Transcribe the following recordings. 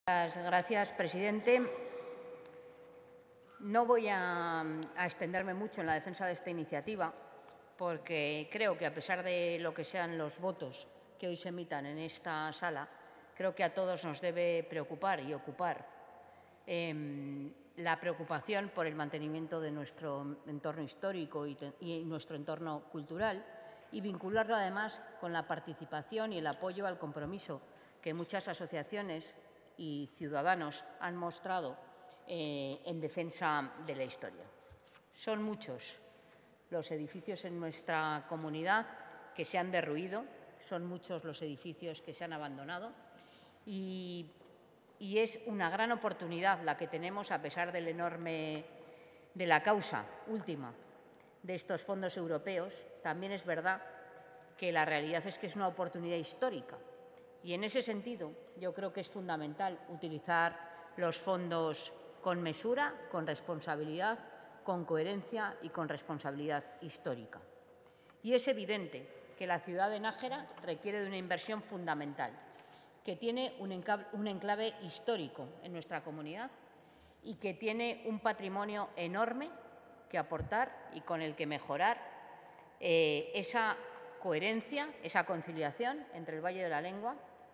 Gracias, presidente. No voy a extenderme mucho en la defensa de esta iniciativa, porque creo que, a pesar de lo que sean los votos que hoy se emitan en esta sala, creo que a todos nos debe preocupar y ocupar la preocupación por el mantenimiento de nuestro entorno histórico y nuestro entorno cultural, y vincularlo, además, con la participación y el apoyo al compromiso que muchas asociaciones y ciudadanos han mostrado en defensa de la historia. Son muchos los edificios en nuestra comunidad que se han derruido, son muchos los edificios que se han abandonado y es una gran oportunidad la que tenemos, a pesar de la causa última de estos fondos europeos. También es verdad que la realidad es que es una oportunidad histórica. Y en ese sentido, yo creo que es fundamental utilizar los fondos con mesura, con responsabilidad, con coherencia y con responsabilidad histórica. Y es evidente que la ciudad de Nájera requiere de una inversión fundamental, que tiene un enclave histórico en nuestra comunidad y que tiene un patrimonio enorme que aportar y con el que mejorar esa coherencia, esa conciliación entre el Valle de la Lengua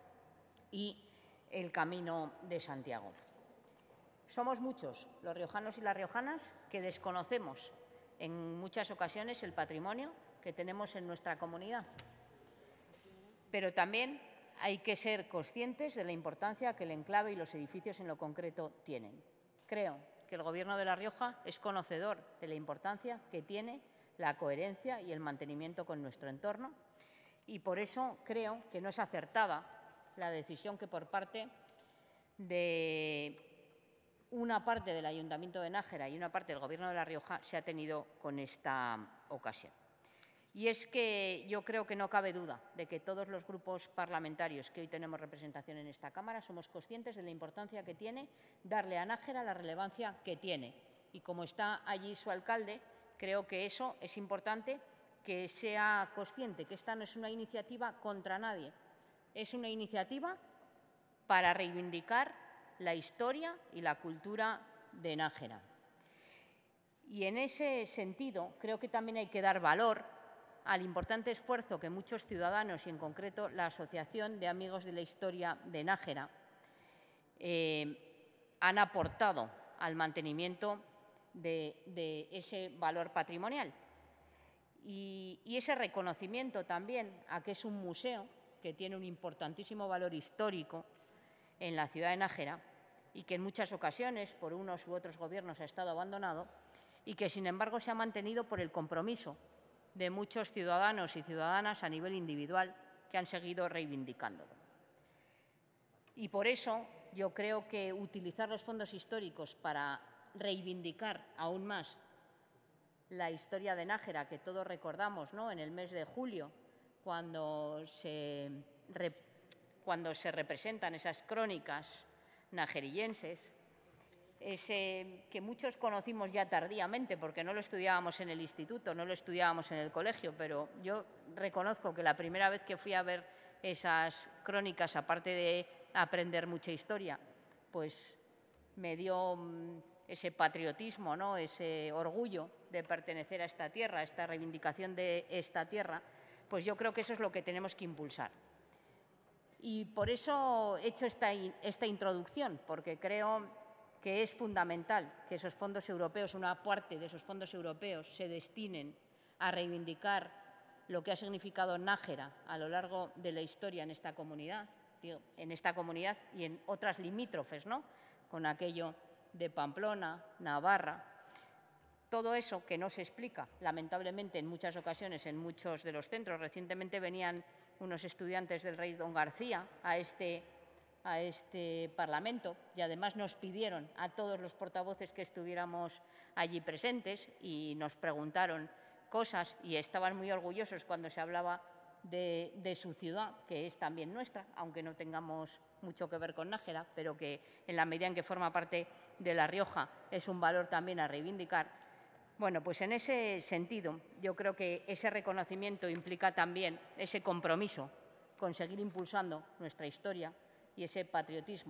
y el Camino de Santiago. Somos muchos los riojanos y las riojanas que desconocemos en muchas ocasiones el patrimonio que tenemos en nuestra comunidad, pero también hay que ser conscientes de la importancia que el enclave y los edificios en lo concreto tienen. Creo que el Gobierno de La Rioja es conocedor de la importancia que tiene la coherencia y el mantenimiento con nuestro entorno, y por eso creo que no es acertada la decisión que, por parte de una parte del Ayuntamiento de Nájera y una parte del Gobierno de La Rioja, se ha tenido con esta ocasión. Y es que yo creo que no cabe duda de que todos los grupos parlamentarios que hoy tenemos representación en esta Cámara somos conscientes de la importancia que tiene darle a Nájera la relevancia que tiene. Y como está allí su alcalde, creo que eso es importante, que sea consciente que esta no es una iniciativa contra nadie, es una iniciativa para reivindicar la historia y la cultura de Nájera. Y en ese sentido, creo que también hay que dar valor al importante esfuerzo que muchos ciudadanos, y en concreto la Asociación de Amigos de la Historia de Nájera, han aportado al mantenimiento de ese valor patrimonial. Y ese reconocimiento también a que es un museo que tiene un importantísimo valor histórico en la ciudad de Nájera y que en muchas ocasiones, por unos u otros gobiernos, ha estado abandonado y que, sin embargo, se ha mantenido por el compromiso de muchos ciudadanos y ciudadanas a nivel individual que han seguido reivindicándolo. Y por eso yo creo que utilizar los fondos históricos para reivindicar aún más la historia de Nájera, que todos recordamos, ¿no?, en el mes de julio, cuando se representan esas crónicas najerillenses, que muchos conocimos ya tardíamente, porque no lo estudiábamos en el instituto, no lo estudiábamos en el colegio, pero yo reconozco que la primera vez que fui a ver esas crónicas, aparte de aprender mucha historia, pues me dio ese patriotismo, ¿no?, ese orgullo de pertenecer a esta tierra, a esta reivindicación de esta tierra. Pues yo creo que eso es lo que tenemos que impulsar. Y por eso he hecho esta introducción, porque creo que es fundamental que esos fondos europeos, una parte de esos fondos europeos, se destinen a reivindicar lo que ha significado Nájera a lo largo de la historia en esta comunidad y en otras limítrofes, ¿no?, con aquello de Pamplona, Navarra. Todo eso que no se explica, lamentablemente, en muchas ocasiones en muchos de los centros. Recientemente venían unos estudiantes del Rey Don García a este Parlamento, y además nos pidieron a todos los portavoces que estuviéramos allí presentes y nos preguntaron cosas, y estaban muy orgullosos cuando se hablaba de su ciudad, que es también nuestra, aunque no tengamos mucho que ver con Nájera, pero que en la medida en que forma parte de La Rioja es un valor también a reivindicar. Bueno, pues en ese sentido yo creo que ese reconocimiento implica también ese compromiso con seguir impulsando nuestra historia y ese patriotismo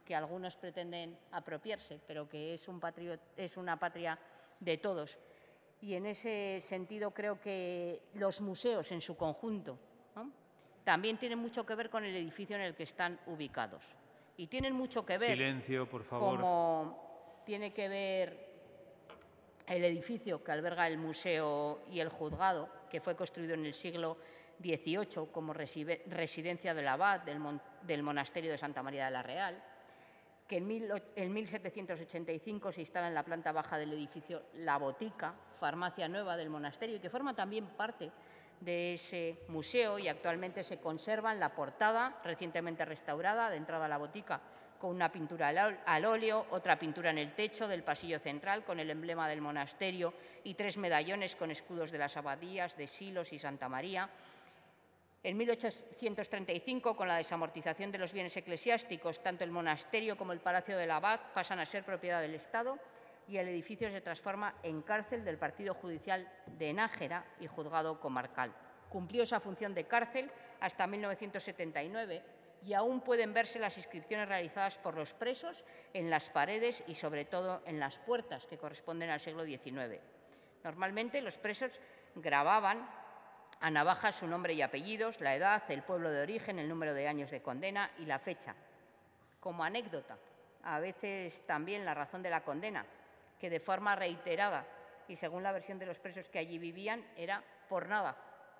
que algunos pretenden apropiarse, pero que es una patria de todos. Y en ese sentido creo que los museos en su conjunto, ¿no?, también tienen mucho que ver con el edificio en el que están ubicados. Y tienen mucho que ver, silencio, por favor, como tiene que ver el edificio que alberga el museo y el juzgado, que fue construido en el siglo XVIII como residencia del abad del monasterio de Santa María de la Real, que en 1785 se instala en la planta baja del edificio la botica, farmacia nueva del monasterio, y que forma también parte de ese museo, y actualmente se conserva en la portada, recientemente restaurada, de entrada a la botica, con una pintura al óleo, otra pintura en el techo del pasillo central con el emblema del monasterio y 3 medallones con escudos de las abadías de Silos y Santa María. En 1835, con la desamortización de los bienes eclesiásticos, tanto el monasterio como el palacio del abad pasan a ser propiedad del Estado y el edificio se transforma en cárcel del partido judicial de Nájera y juzgado comarcal. Cumplió esa función de cárcel hasta 1979 y aún pueden verse las inscripciones realizadas por los presos en las paredes y, sobre todo, en las puertas, que corresponden al siglo XIX. Normalmente, los presos grababan a navaja su nombre y apellidos, la edad, el pueblo de origen, el número de años de condena y la fecha. Como anécdota, a veces también la razón de la condena, que de forma reiterada y según la versión de los presos que allí vivían, era por nada.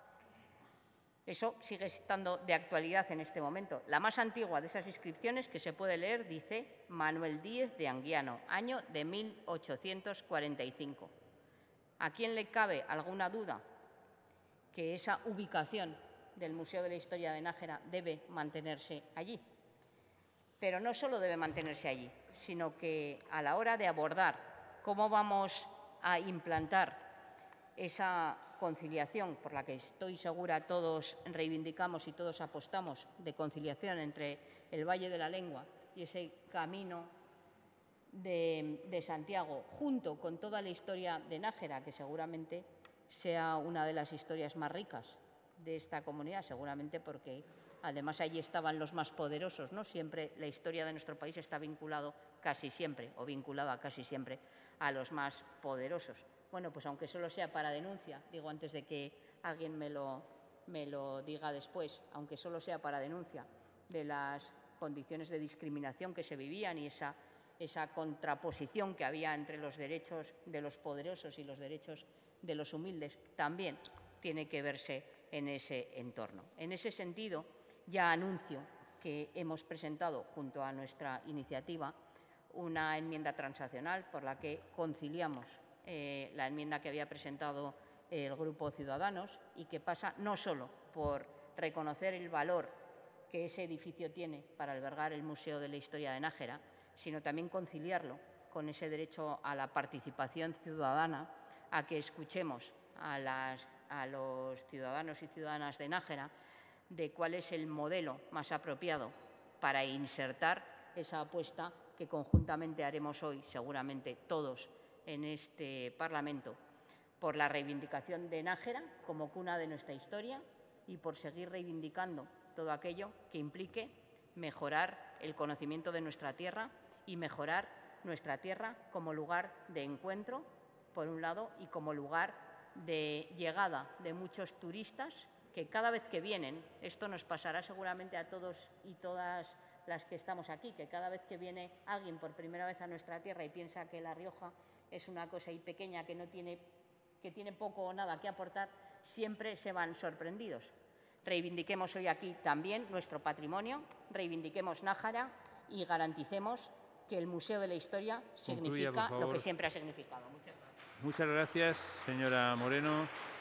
Eso sigue estando de actualidad en este momento. La más antigua de esas inscripciones que se puede leer dice Manuel Díez de Anguiano, año de 1845. ¿A quién le cabe alguna duda que esa ubicación del Museo de la Historia de Nájera debe mantenerse allí? Pero no solo debe mantenerse allí, sino que a la hora de abordar cómo vamos a implantar esa conciliación por la que estoy segura todos reivindicamos y todos apostamos, de conciliación entre el Valle de la Lengua y ese camino de Santiago, junto con toda la historia de Nájera, que seguramente sea una de las historias más ricas de esta comunidad, seguramente porque además allí estaban los más poderosos, ¿no? Siempre la historia de nuestro país está vinculada casi siempre a los más poderosos. Bueno, pues aunque solo sea para denuncia, digo antes de que alguien me lo diga después, aunque solo sea para denuncia de las condiciones de discriminación que se vivían y esa contraposición que había entre los derechos de los poderosos y los derechos de los humildes, también tiene que verse en ese entorno. En ese sentido, ya anuncio que hemos presentado, junto a nuestra iniciativa, una enmienda transaccional por la que conciliamos la enmienda que había presentado el Grupo Ciudadanos y que pasa no solo por reconocer el valor que ese edificio tiene para albergar el Museo de la Historia de Nájera, sino también conciliarlo con ese derecho a la participación ciudadana, a que escuchemos a los ciudadanos y ciudadanas de Nájera de cuál es el modelo más apropiado para insertar esa apuesta que conjuntamente haremos hoy, seguramente todos en este Parlamento, por la reivindicación de Nájera como cuna de nuestra historia y por seguir reivindicando todo aquello que implique mejorar el conocimiento de nuestra tierra y mejorar nuestra tierra como lugar de encuentro, por un lado, y como lugar de llegada de muchos turistas que cada vez que vienen, esto nos pasará seguramente a todos y todas las que estamos aquí, que cada vez que viene alguien por primera vez a nuestra tierra y piensa que La Rioja es una cosa ahí pequeña que tiene poco o nada que aportar, siempre se van sorprendidos. Reivindiquemos hoy aquí también nuestro patrimonio, reivindiquemos Nájera y garanticemos que el Museo de la Historia significa lo que siempre ha significado. Muchas gracias. Muchas gracias, señora Moreno.